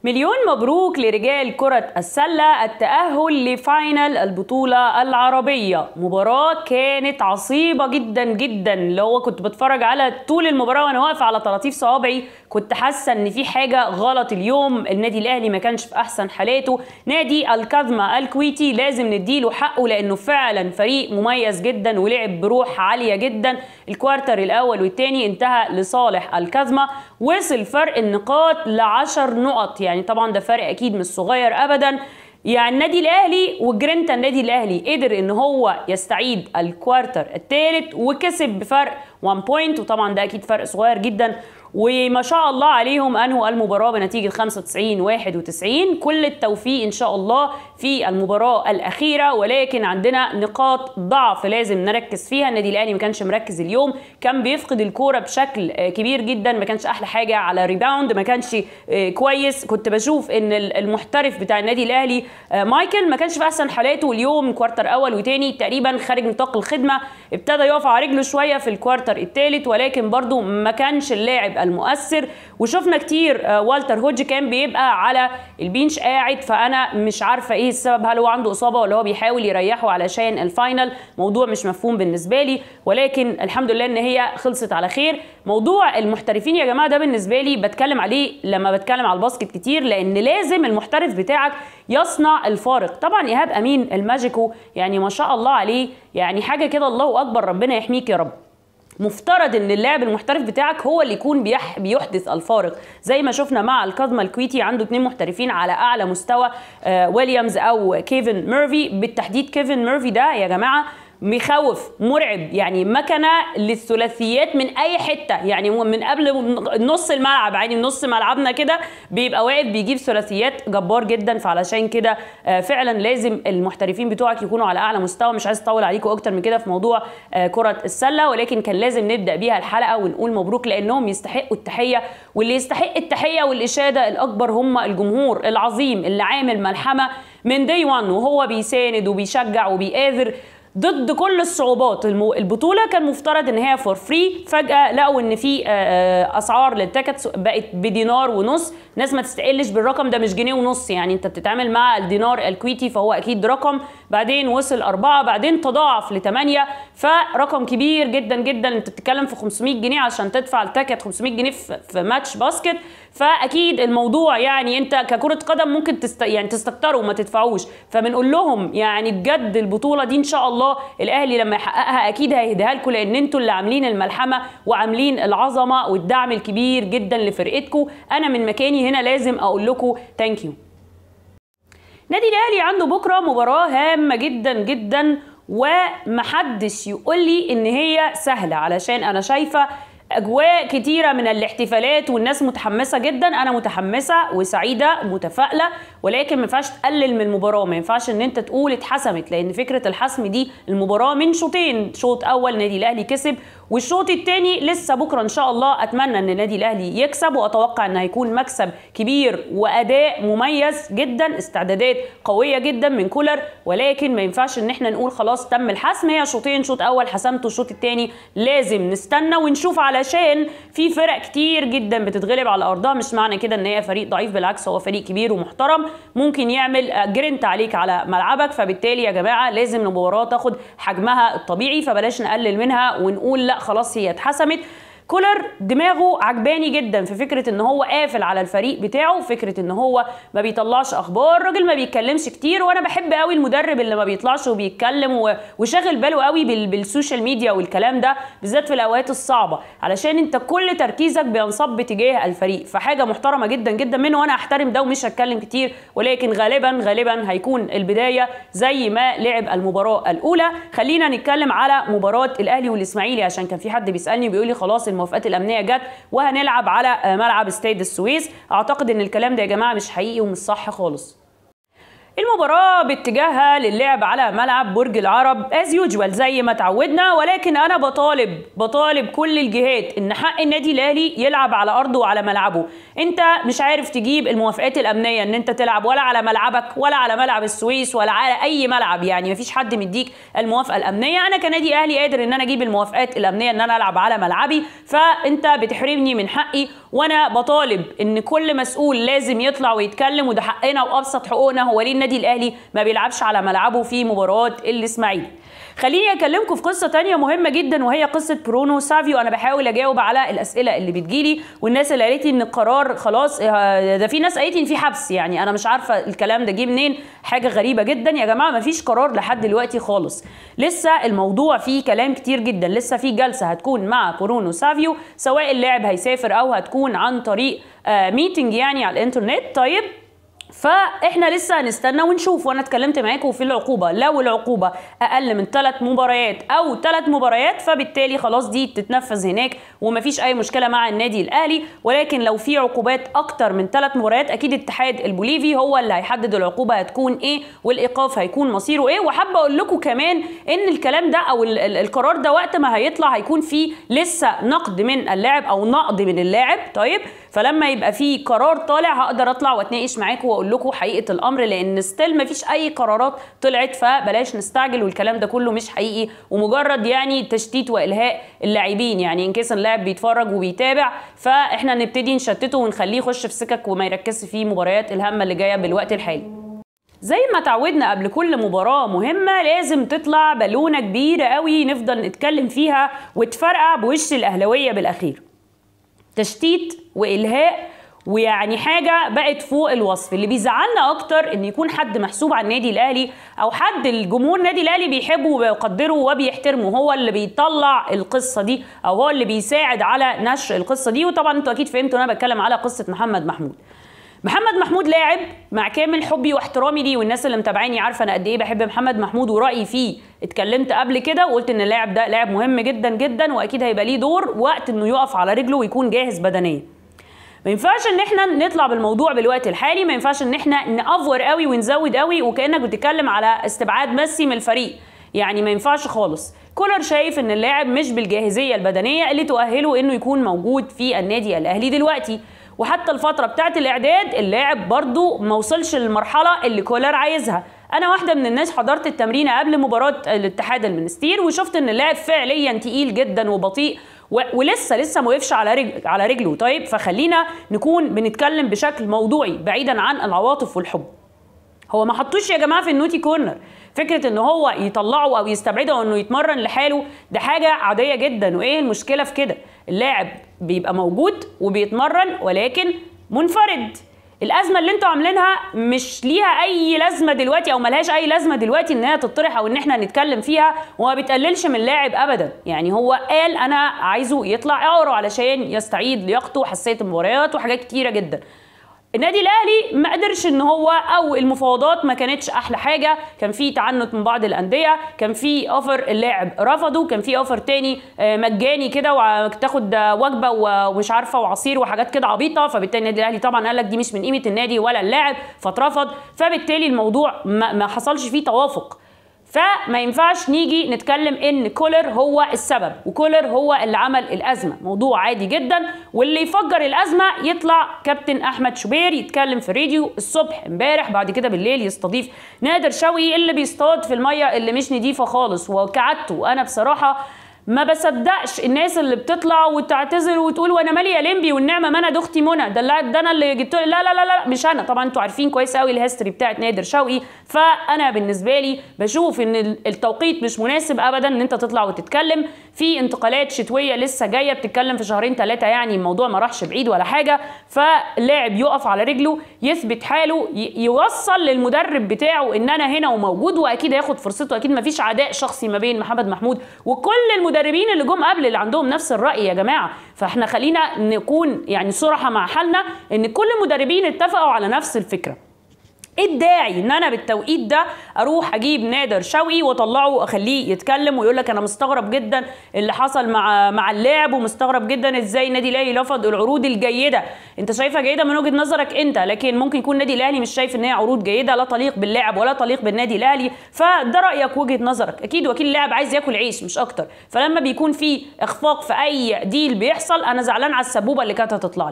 مليون مبروك لرجال كرة السلة التأهل لفاينل البطولة العربية. مباراة كانت عصيبة جدا جدا، لو كنت بتفرج على طول المباراة وانا واقفة على طراطيف صوابعي كنت حاسة ان في حاجة غلط. اليوم النادي الاهلي ما كانش في احسن حالاته. نادي الكاظمة الكويتي لازم نديله حقه لانه فعلا فريق مميز جدا ولعب بروح عالية جدا. الكوارتر الاول والثاني انتهى لصالح الكاظمة، وصل فرق النقاط ل10 نقط، يعني طبعا ده فرق اكيد مش صغير ابدا. يعني النادي الاهلي وجرينتا النادي الاهلي قدر ان هو يستعيد الكوارتر الثالث وكسب بفرق 1 بوينت، وطبعا ده اكيد فرق صغير جدا. وما شاء الله عليهم انهوا المباراه بنتيجه 95-91. كل التوفيق ان شاء الله في المباراه الاخيره، ولكن عندنا نقاط ضعف لازم نركز فيها. النادي الاهلي ما كانش مركز اليوم، كان بيفقد الكوره بشكل كبير جدا، ما كانش احلى حاجه على ريباوند، ما كانش كويس. كنت بشوف ان المحترف بتاع النادي الاهلي مايكل ما كانش في احسن حالاته اليوم. كوارتر اول وثاني تقريبا خارج نطاق الخدمه، ابتدى يقف على رجله شويه في الكوارتر الثالث، ولكن برضو ما كانش اللاعب المؤثر. وشفنا كتير والتر هودج كان بيبقى على البينش قاعد، فانا مش عارفه ايه السبب، هل هو عنده اصابه ولا هو بيحاول يريحه علشان الفاينل؟ موضوع مش مفهوم بالنسبه لي، ولكن الحمد لله ان هي خلصت على خير. موضوع المحترفين يا جماعه ده بالنسبه لي بتكلم عليه لما بتكلم على الباسكت كتير، لان لازم المحترف بتاعك يصنع الفارق. طبعا ايهاب امين الماجيكو يعني ما شاء الله عليه، يعني حاجه كده الله اكبر، ربنا يحميك يا رب. مفترض ان اللاعب المحترف بتاعك هو اللي يكون بيحدث الفارق، زي ما شفنا مع الكاظمة الكويتي عنده 2 محترفين على اعلى مستوى، ويليامز او كيفن ميرفي. بالتحديد كيفن ميرفي ده يا جماعه مخوف مرعب، يعني مكنه للثلاثيات من اي حته، يعني من قبل نص الملعب، يعني نص ملعبنا كده بيبقى واقف بيجيب ثلاثيات جبار جدا. فعلشان كده فعلا لازم المحترفين بتوعك يكونوا على اعلى مستوى. مش عايز اطول عليكم اكتر من كده في موضوع كره السله، ولكن كان لازم نبدا بيها الحلقه ونقول مبروك لانهم يستحقوا التحيه، واللي يستحق التحيه والاشاده الاكبر هم الجمهور العظيم اللي عامل ملحمه من داي 1 وهو بيساند وبيشجع وبيآذر ضد كل الصعوبات. البطوله كان مفترض ان هي فور فري، فجاه لقوا ان في اسعار للتيكتس بقت بدينار ونص. ناس ما تستقلش بالرقم ده، مش جنيه ونص، يعني انت بتتعامل مع الدينار الكويتي فهو اكيد رقم، بعدين وصل 4، بعدين تضاعف ل8، فرقم كبير جدا جدا. انت بتتكلم في 500 جنيه عشان تدفع التيكت، 500 جنيه في ماتش باسكت. فاكيد الموضوع يعني انت ككره قدم ممكن يعني تستكتروا وما تدفعوش. فبنقول لهم يعني بجد البطوله دي ان شاء الله الاهلي لما يحققها اكيد هيهديها لكم، لان انتوا اللي عاملين الملحمه وعاملين العظمه والدعم الكبير جدا لفرقتكم. انا من مكاني هنا لازم اقول لكم ثانك يو. نادي الاهلي عنده بكره مباراه هامه جدا جدا، ومحدش يقول لي ان هي سهله، علشان انا شايفه اجواء كتيره من الاحتفالات والناس متحمسه جدا. انا متحمسه وسعيده متفائله، ولكن ما ينفعش تقلل من المباراه. ما ينفعش ان انت تقول اتحسمت، لان فكره الحسم دي المباراه من شوطين، شوط اول نادي الاهلي كسب والشوط الثاني لسه بكره ان شاء الله. اتمنى ان النادي الاهلي يكسب، واتوقع ان هيكون مكسب كبير واداء مميز جدا، استعدادات قويه جدا من كولر. ولكن ما ينفعش ان احنا نقول خلاص تم الحسم، هي شوطين، شوط اول حسمته، الشوط الثاني لازم نستنى ونشوف، علشان في فرق كتير جدا بتتغلب على ارضها. مش معنى كده ان هي فريق ضعيف، بالعكس هو فريق كبير ومحترم ممكن يعمل جرينت عليك على ملعبك. فبالتالي يا جماعه لازم المباراه تاخد حجمها الطبيعي، فبلاش نقلل منها ونقول لا خلاص هي اتحسمت. كولر دماغه عجباني جدا في فكره ان هو قافل على الفريق بتاعه، فكره ان هو ما بيطلعش اخبار، الراجل ما بيتكلمش كتير. وانا بحب قوي المدرب اللي ما بيطلعش وبيتكلم وشاغل باله قوي بالسوشيال ميديا والكلام ده، بالذات في الاوقات الصعبه، علشان انت كل تركيزك بينصب تجاه الفريق. فحاجه محترمه جدا جدا منه، وانا احترم ده ومش هتكلم كتير. ولكن غالبا هيكون البدايه زي ما لعب المباراه الاولى. خلينا نتكلم على مباراه الاهلي والاسماعيلي، عشان كان في حد بيسالني وبيقول لي خلاص الموافقات الامنيه جت وهنلعب على ملعب استاد السويس. اعتقد ان الكلام ده يا جماعه مش حقيقي ومش صح خالص. المباراة باتجاهها للعب على ملعب برج العرب از يوجوال زي ما تعودنا، ولكن انا بطالب كل الجهات ان حق النادي الاهلي يلعب على ارضه وعلى ملعبه. انت مش عارف تجيب الموافقات الامنيه ان انت تلعب ولا على ملعبك ولا على ملعب السويس ولا على اي ملعب، يعني مفيش حد مديك الموافقه الامنيه. انا كنادي اهلي قادر ان انا اجيب الموافقات الامنيه ان انا العب على ملعبي، فانت بتحرمني من حقي. وانا بطالب ان كل مسؤول لازم يطلع ويتكلم، وده حقنا وابسط حقوقنا. هو ليه النادي الاهلي ما بيلعبش على ملعبه في مباراه الاسماعيلي؟ خليني اكلمكم في قصه تانية مهمه جدا، وهي قصه برونو سافيو. انا بحاول اجاوب على الاسئله اللي بتجيلي، والناس اللي قالت لي ان القرار خلاص، ده في ناس قالت لي ان في حبس. يعني انا مش عارفه الكلام ده جه منين، حاجه غريبه جدا يا جماعه. ما فيش قرار لحد دلوقتي خالص، لسه الموضوع فيه كلام كتير جدا، لسه في جلسه هتكون مع برونو سافيو، سواء اللاعب هيسافر او هتكون عن طريق ميتنج يعني على الانترنت. طيب فاحنا لسه هنستنى ونشوف. وانا اتكلمت معاكم في العقوبه، لو العقوبه اقل من 3 مباريات او 3 مباريات فبالتالي خلاص دي تتنفذ هناك ومفيش اي مشكله مع النادي الاهلي. ولكن لو في عقوبات اكتر من 3 مباريات اكيد الاتحاد البوليفي هو اللي هيحدد العقوبه هتكون ايه والايقاف هيكون مصيره ايه. وحابه اقول لكم كمان ان الكلام ده او القرار ده وقت ما هيطلع هيكون فيه لسه نقد من اللاعب او نقد من اللاعب. طيب فلما يبقى في قرار طالع هقدر اطلع واتناقش معاكم واقول لكم حقيقه الامر، لان ستيل مفيش اي قرارات طلعت، فبلاش نستعجل والكلام ده كله مش حقيقي ومجرد يعني تشتيت والهاء اللاعبين. يعني ان كيس اللاعب بيتفرج وبيتابع فاحنا نبتدي نشتته ونخليه يخش في سكك وما يركزش في مباريات الهامه اللي جايه بالوقت الحالي. زي ما تعودنا قبل كل مباراة مهمة لازم تطلع بالونة كبيرة قوي نفضل نتكلم فيها وتفرقع بوش الأهلاوية بالأخير. تشتيت والهاء، ويعني حاجه بقت فوق الوصف. اللي بيزعلنا اكتر ان يكون حد محسوب على النادي الاهلي او حد الجمهور النادي الاهلي بيحبه وبيقدره وبيحترمه هو اللي بيطلع القصه دي او هو اللي بيساعد على نشر القصه دي. وطبعا انتوا اكيد فهمتوا انا بتكلم على قصه محمد محمود. محمد محمود لاعب مع كامل حبي واحترامي ليه، والناس اللي متابعيني عارفه انا قد ايه بحب محمد محمود ورايي فيه. اتكلمت قبل كده وقلت ان اللاعب ده لاعب مهم جدا جدا واكيد هيبقى ليه دور وقت انه يقف على رجله ويكون جاهز بدنيا. ما ينفعش ان احنا نطلع بالموضوع بالوقت الحالي، ما ينفعش ان احنا نأفور قوي ونزود قوي وكانك بتتكلم على استبعاد ميسي من الفريق. يعني ما ينفعش خالص. كولر شايف ان اللاعب مش بالجاهزيه البدنيه اللي تؤهله انه يكون موجود في النادي الاهلي دلوقتي، وحتى الفتره بتاعه الاعداد اللاعب برضو ما وصلش للمرحله اللي كولر عايزها. انا واحده من الناس حضرت التمرينه قبل مباراه الاتحاد المنستير وشفت ان اللاعب فعليا تقيل جدا وبطيء ولسه ما وقفش على رجله. طيب فخلينا نكون بنتكلم بشكل موضوعي بعيدا عن العواطف والحب. هو ما حطوش يا جماعه في النوتي كورنر. فكره ان هو يطلعه او يستبعده انه يتمرن لحاله ده حاجه عاديه جدا، وايه المشكله في كده؟ اللاعب بيبقى موجود وبيتمرن ولكن منفرد. الازمه اللي انتوا عاملينها مش ليها اي لازمه دلوقتي او ملهاش اي لازمه دلوقتي ان هي تطرح او ان احنا نتكلم فيها، وما بتقللش من اللاعب ابدا. يعني هو قال انا عايزه يطلع اعاره علشان يستعيد لياقته وحساسيه المباريات وحاجات كتيره جدا. النادي الاهلي ما قدرش ان هو او المفاوضات ما كانتش احلى حاجه، كان في تعنت من بعض الانديه، كان في اوفر اللاعب رفضه، كان في اوفر تاني مجاني كده وتاخد وجبه ومش عارفه وعصير وحاجات كده عبيطه، فبالتالي النادي الاهلي طبعا قال لك دي مش من قيمه النادي ولا اللاعب فاترفض، فبالتالي الموضوع ما حصلش فيه توافق. فما ينفعش نيجي نتكلم ان كولر هو السبب وكولر هو اللي عمل الازمه. موضوع عادي جدا، واللي يفجر الازمه يطلع كابتن احمد شوبير يتكلم في راديو الصبح امبارح، بعد كده بالليل يستضيف نادر شوقي اللي بيصطاد في الميه اللي مش نضيفه خالص. وكعدته وانا بصراحه ما بصدقش الناس اللي بتطلع وتعتذر وتقول وانا مالي يا لمبي والنعمه ما انا ده اختي منى، ده اللاعب ده انا اللي جبت له. لا لا لا لا مش انا. طبعا انتوا عارفين كويس قوي الهيستوري بتاعت نادر شوقي. فانا بالنسبه لي بشوف ان التوقيت مش مناسب ابدا ان انت تطلع وتتكلم في انتقالات شتويه لسه جايه، بتتكلم في 2-3 شهور، يعني الموضوع ما راحش بعيد ولا حاجه. فاللاعب يقف على رجله يثبت حاله، يوصل للمدرب بتاعه ان انا هنا وموجود، واكيد هياخد فرصته. اكيد ما فيش عداء شخصي ما بين محمد محمود وكل المدربين اللي جم قبل اللي عندهم نفس الرأي يا جماعة. فاحنا خلينا نكون يعني صراحة مع حالنا ان كل المدربين اتفقوا على نفس الفكرة. ايه الداعي ان انا بالتوقيت ده اروح اجيب نادر شوقي واطلعه واخليه يتكلم ويقول لك انا مستغرب جدا اللي حصل مع اللاعب، ومستغرب جدا ازاي النادي الاهلي رفض العروض الجيده. انت شايفها جيده من وجهه نظرك انت، لكن ممكن يكون النادي الاهلي مش شايف ان هي عروض جيده لا تليق باللاعب ولا تليق بالنادي الاهلي. فده رايك وجهه نظرك. اكيد وكيل اللاعب عايز ياكل عيش مش اكتر. فلما بيكون في اخفاق في اي ديل بيحصل انا زعلان على السبوبه اللي كانت هتطلع لي.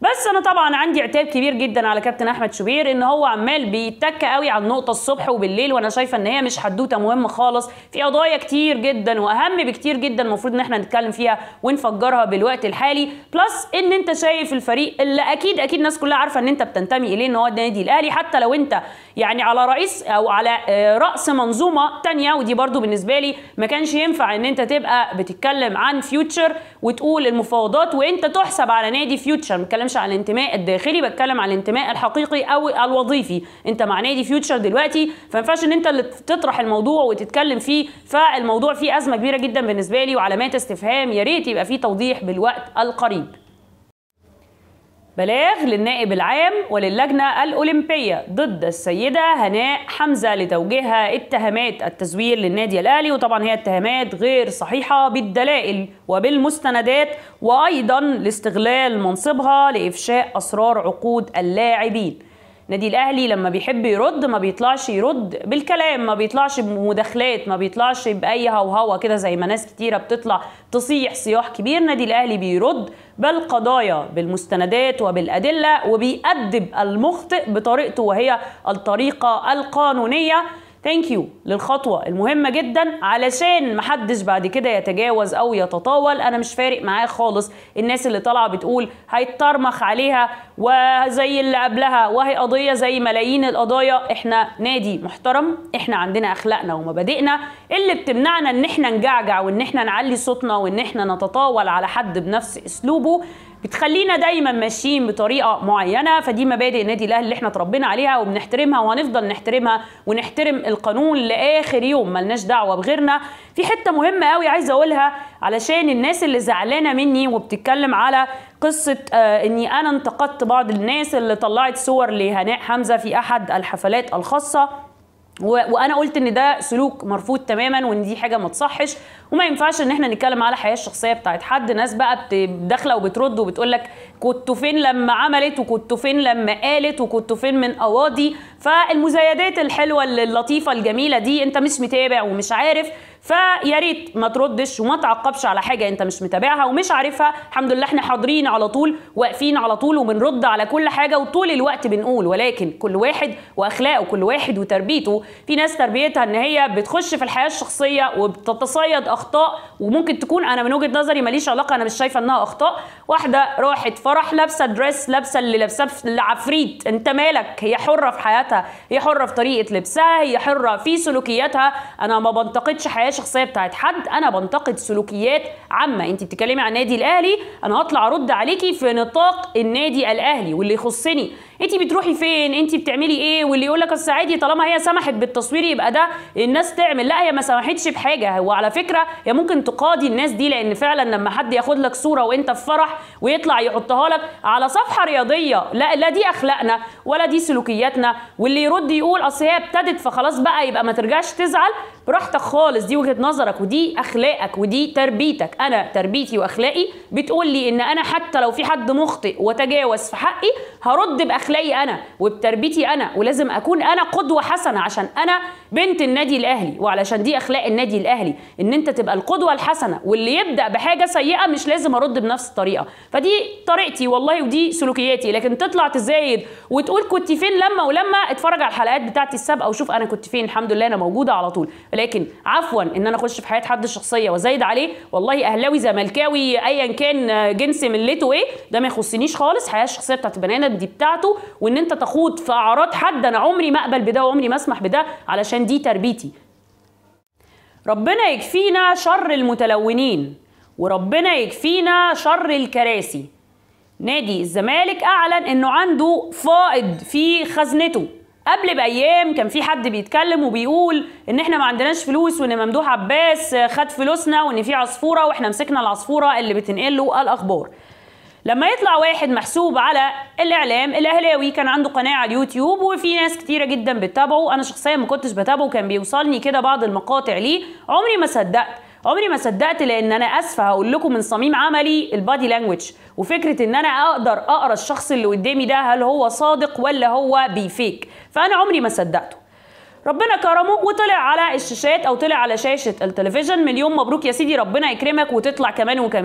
بس انا طبعا عندي عتاب كبير جدا على كابتن احمد شوبير ان هو عمال بيتك قوي على النقطه الصبح وبالليل، وانا شايفه ان هي مش حدوته مهمه خالص، في قضايا كتير جدا واهم بكتير جدا المفروض ان احنا نتكلم فيها ونفجرها بالوقت الحالي. بلس ان انت شايف الفريق اللي اكيد الناس كلها عارفه ان انت بتنتمي اليه، ان هو النادي الاهلي، حتى لو انت يعني على رئيس او على راس منظومه تانية، ودي برضو بالنسبه لي ما كانش ينفع ان انت تبقى بتتكلم عن فيوتشر وتقول المفاوضات وانت تحسب على نادي فيوتشر. ما بتكلمش عن الانتماء الداخلي، بتكلم عن الانتماء الحقيقي او الوظيفي. انت مع نادي فيوتشر دلوقتي، فما ينفعش ان انت اللي تطرح الموضوع وتتكلم فيه، فالموضوع فيه ازمه كبيره جدا بالنسبه لي وعلامات استفهام، يا ريت يبقى فيه توضيح بالوقت القريب. بلاغ للنائب العام وللجنة الأولمبية ضد السيدة هناء حمزة لتوجيهها اتهامات التزوير للنادي الأهلي، وطبعا هي اتهامات غير صحيحة بالدلائل وبالمستندات، وأيضا لاستغلال منصبها لإفشاء أسرار عقود اللاعبين. النادي الاهلي لما بيحب يرد ما بيطلعش يرد بالكلام، ما بيطلعش بمداخلات، ما بيطلعش باي هوهوه كده زي ما ناس كتيره بتطلع تصيح صياح كبير. النادي الاهلي بيرد بالقضايا بالمستندات وبالادله، وبيأدب المخطئ بطريقته وهي الطريقه القانونيه. ثانك يو للخطوه المهمه جدا علشان محدش بعد كده يتجاوز او يتطاول. انا مش فارق معاه خالص الناس اللي طالعه بتقول هيتطرمخ عليها وزي اللي قبلها وهي قضيه زي ملايين القضايا. احنا نادي محترم، احنا عندنا اخلاقنا ومبادئنا اللي بتمنعنا ان احنا نجعجع وان احنا نعلي صوتنا وان احنا نتطاول على حد بنفس اسلوبه، بتخلينا دايما ماشيين بطريقه معينه. فدي مبادئ النادي الاهلي اللي احنا اتربينا عليها وبنحترمها وهنفضل نحترمها، ونحترم القانون لاخر يوم، ملناش دعوه بغيرنا. في حته مهمه قوي عايزه اقولها علشان الناس اللي زعلانه مني وبتتكلم على قصه اني انا انتقدت بعض الناس اللي طلعت صور لهناء حمزه في احد الحفلات الخاصه، وانا قلت ان ده سلوك مرفوض تماما وان دي حاجه ما تصحش وما ينفعش ان احنا نتكلم على الحياه الشخصيه بتاعت حد. ناس بقى داخله وبترد وبتقول لك كنتوا فين لما عملت وكنتوا فين لما قالت وكنتوا فين من قواضي. فالمزايدات الحلوه اللطيفه الجميله دي انت مش متابع ومش عارف، فيا ريت ما تردش وما تعقبش على حاجه انت مش متابعها ومش عارفها. الحمد لله احنا حاضرين على طول واقفين على طول وبنرد على كل حاجه وطول الوقت بنقول، ولكن كل واحد واخلاقه، كل واحد وتربيته. في ناس تربيتها ان هي بتخش في الحياه الشخصيه وبتتصيد اخطاء، وممكن تكون انا من وجهه نظري ماليش علاقه، انا مش شايفه انها اخطاء. واحده راحت فرح لابسه دريس، لابسه اللي لابساه العفريت، انت مالك؟ هي حره في حياتها، هي حره في طريقه لبسها، هي حره في سلوكياتها. انا ما بنتقدش حياه شخصيه بتاعت حد، انا بنتقد سلوكيات عامه. انت بتتكلمي عن النادي الاهلي، انا هطلع ارد عليكي في نطاق النادي الاهلي واللي يخصني. انت بتروحي فين؟ انت بتعملي ايه؟ واللي يقول لك اصل عادي طالما هي سمحت بالتصوير يبقى ده الناس تعمل. لا، هي ما سمحتش بحاجه. وعلى فكره هي ممكن تقاضي الناس دي، لان فعلا لما حد ياخد لك صوره وانت في فرح ويطلع يحطها لك على صفحه رياضيه، لا دي اخلاقنا ولا دي سلوكياتنا. واللي يرد يقول اصل هي ابتدت فخلاص بقى يبقى ما ترجعش تزعل، براحتك خالص، دي وجهه نظرك ودي اخلاقك ودي تربيتك. انا تربيتي واخلاقي بتقول لي ان انا حتى لو في حد مخطئ وتجاوز في حقي هرد باخلاقي انا وبتربيتي انا، ولازم اكون انا قدوه حسنه عشان انا بنت النادي الاهلي، وعلشان دي اخلاق النادي الاهلي ان انت تبقى القدوه الحسنه. واللي يبدا بحاجه سيئه مش لازم ارد بنفس الطريقه، فدي طريقتي والله ودي سلوكياتي. لكن تطلع تزايد وتقول كنت فين ولما اتفرج على الحلقات بتاعتي السابقه وشوف انا كنت فين، الحمد لله انا موجوده على طول. لكن عفوا ان انا اخش في حياه حد الشخصيه وازايد عليه، والله اهلاوي زملكاوي ايا كان جنس ملته ايه، ده ما يخصنيش خالص. الحياه الشخصيه بتاعت البني ادم دي بتاعته، وان انت تخوض في اعراض حد انا عمري ما اقبل بده وعمري ما اسمح بده، علشان دي تربيتي. ربنا يكفينا شر المتلونين وربنا يكفينا شر الكراسي. نادي الزمالك اعلن انه عنده فائض في خزنته. قبل بايام كان في حد بيتكلم وبيقول ان احنا ما عندناش فلوس وان ممدوح عباس خد فلوسنا وان في عصفوره واحنا مسكنا العصفوره اللي بتنقل له الاخبار. لما يطلع واحد محسوب على الاعلام الاهلاوي، كان عنده قناه على اليوتيوب وفي ناس كتيره جدا بتتابعه، انا شخصيا ما كنتش بتابعه، كان بيوصلني كده بعض المقاطع ليه، عمري ما صدقت لان انا اسفه هقول لكم من صميم عملي البادي لانجويج، وفكره ان انا اقدر اقرا الشخص اللي قدامي ده هل هو صادق ولا هو بيفيك، فانا عمري ما صدقته. ربنا كرمه وطلع على الشاشات او طلع على شاشه التلفزيون. مليون مبروك يا سيدي، ربنا يكرمك وتطلع كمان وكمان.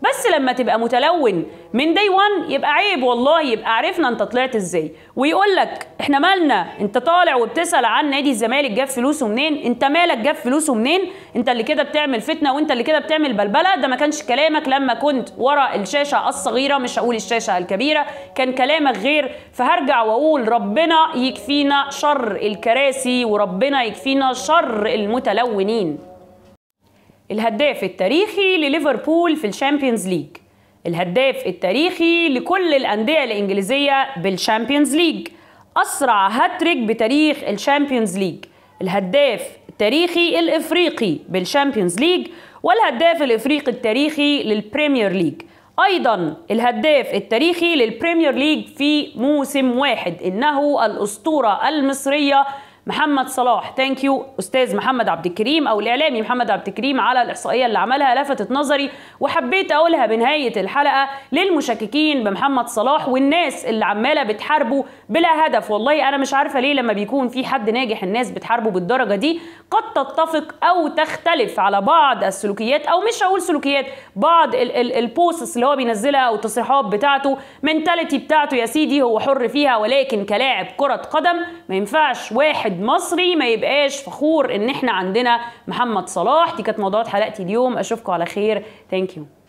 بس لما تبقى متلون من داي 1 يبقى عيب والله، يبقى عرفنا انت طلعت ازاي. ويقول لك احنا مالنا، انت طالع وبتسأل عن نادي الزمالك جاب فلوسه منين، انت مالك جاب فلوسه منين، انت اللي كده بتعمل فتنه وانت اللي كده بتعمل بلبله. ده ما كانش كلامك لما كنت ورا الشاشه الصغيره، مش هقول الشاشه الكبيره، كان كلامك غير. فهرجع واقول ربنا يكفينا شر الكراسي وربنا يكفينا شر المتلونين. الهداف التاريخي لليفربول في الشامبيونز ليج، الهداف التاريخي لكل الأندية الإنجليزية بالشامبيونز ليج، أسرع هاتريك بتاريخ الشامبيونز ليج، الهداف التاريخي الإفريقي بالشامبيونز ليج، والهداف الإفريقي التاريخي للبريمير ليج، أيضا الهداف التاريخي للبريمير ليج في موسم واحد، إنه الأسطورة المصرية محمد صلاح. ثانك يو استاذ محمد عبد الكريم او الاعلامي محمد عبد الكريم على الاحصائيه اللي عملها، لفتت نظري وحبيت اقولها بنهايه الحلقه للمشككين بمحمد صلاح والناس اللي عماله بتحاربه بلا هدف. والله انا مش عارفه ليه لما بيكون في حد ناجح الناس بتحاربه بالدرجه دي. قد تتفق او تختلف على بعض السلوكيات، او مش هقول سلوكيات، بعض البوستس اللي هو بينزلها او التصريحات بتاعته، منتاليتي بتاعته يا سيدي هو حر فيها، ولكن كلاعب كره قدم ما ينفعش واحد مصري ما يبقاش فخور ان احنا عندنا محمد صلاح. دي كانت موضوعات حلقتي اليوم، اشوفكم على خير. ثانك يو.